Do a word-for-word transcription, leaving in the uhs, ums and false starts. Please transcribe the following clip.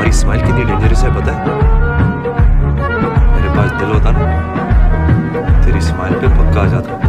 तुम्हारी स्माइल कितनी डेंजरस है पता है? मेरे पास दिल होता ना, तेरी स्माइल पे पक्का आ जाता।